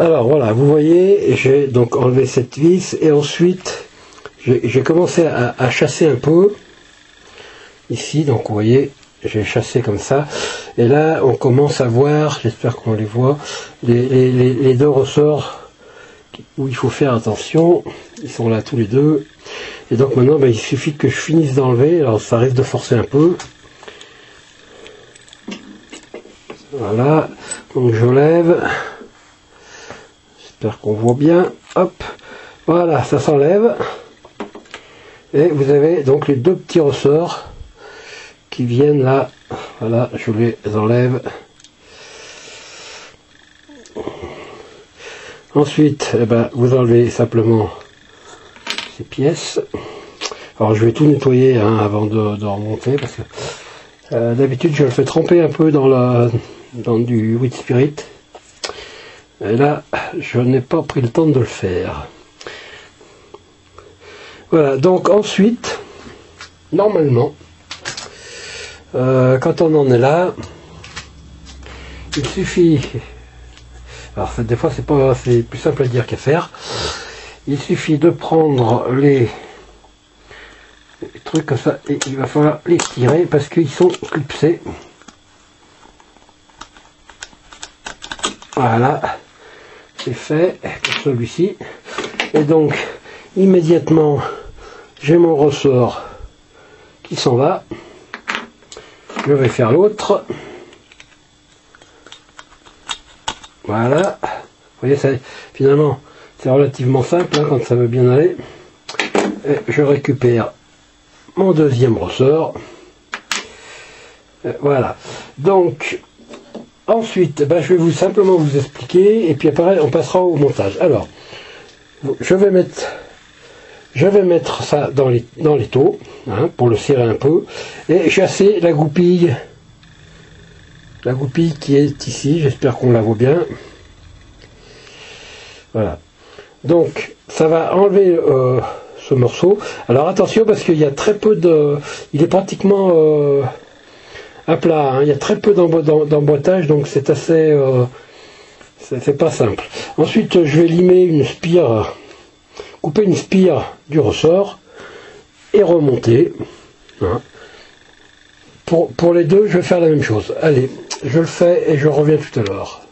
Alors voilà, vous voyez, j'ai donc enlevé cette vis et ensuite j'ai commencé à chasser un peu ici, donc vous voyez, j'ai chassé comme ça, et là on commence à voir, j'espère qu'on les voit, les deux ressorts où il faut faire attention, ils sont là tous les deux, et donc maintenant il suffit que je finisse d'enlever, alors ça risque de forcer un peu, voilà, donc je lève, j'espère qu'on voit bien, hop, voilà, ça s'enlève, et vous avez donc les deux petits ressorts qui viennent là, voilà, je les enlève. Ensuite, eh ben, vous enlevez simplement ces pièces. Alors je vais tout nettoyer hein, avant de remonter, parce que d'habitude je le fais tremper un peu dans du wheat spirit. Et là, je n'ai pas pris le temps de le faire. Voilà, donc ensuite, normalement, quand on en est là, il suffit, alors des fois c'est plus simple à dire qu'à faire, il suffit de prendre les trucs comme ça et il va falloir les tirer parce qu'ils sont clipsés. Voilà, c'est fait pour celui-ci. Et donc immédiatement j'ai mon ressort qui s'en va. Je vais faire l'autre. Voilà. Vous voyez, finalement, c'est relativement simple hein, quand ça veut bien aller. Et je récupère mon deuxième ressort. Voilà. Donc, ensuite, ben, je vais simplement vous expliquer et puis après, on passera au montage. Alors, je vais mettre ça dans l'étau hein, pour le serrer un peu et chasser la goupille qui est ici, j'espère qu'on la voit bien. Voilà, donc ça va enlever ce morceau. Alors attention parce qu'il y a très peu il est pratiquement à plat hein. Il y a très peu d'emboîtage, donc c'est assez c'est pas simple. Ensuite je vais limer une spire, couper une spire du ressort et remonter hein. Pour les deux je vais faire la même chose. Allez, je le fais et je reviens tout à l'heure.